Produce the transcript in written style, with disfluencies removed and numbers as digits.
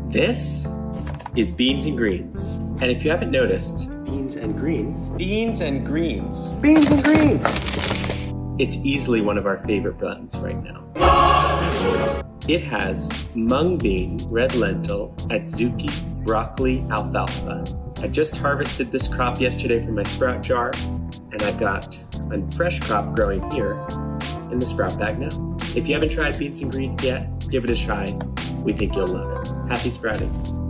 This is beans and greens. And if you haven't noticed, Beans and greens. Beans and greens. Beans and greens! it's easily one of our favorite blends right now. It has mung bean, red lentil, adzuki, broccoli, alfalfa. I just harvested this crop yesterday from my sprout jar, and I've got a fresh crop growing here in the sprout bag now. If you haven't tried beans and greens yet, give it a try. We think you'll love it. Happy sprouting.